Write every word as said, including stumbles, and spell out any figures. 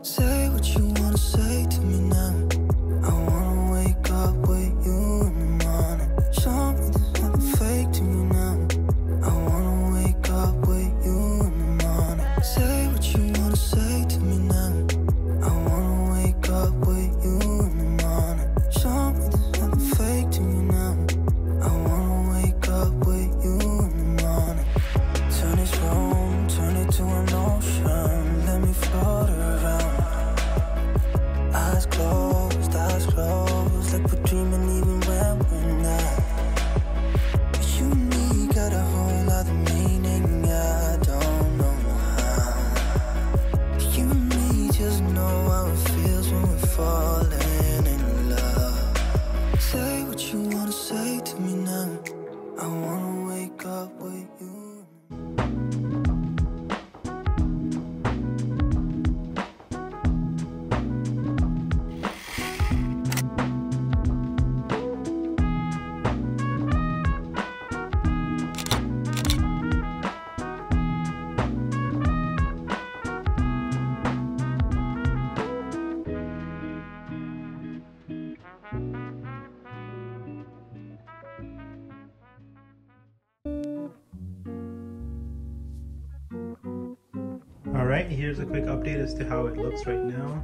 Say what you wanna say to me now. I wanna wake up with you in the morning. Show me there's nothing fake to me now. I wanna wake up with you in the morning. Say what you wanna say to me now. I wanna wake up with you in the morning. Show me there's nothing fake to me now. I wanna wake up with you in the morning. Turn this room, turn it to an ocean. Let me float around. Eyes closed, eyes closed, like we're dreaming even when we're not. You and me got a whole other meaning, I don't know how. You and me just know how it feels when we're falling in love. Say what you wanna say to me now. I wanna wake up with you. Alright, here's a quick update as to how it looks right now.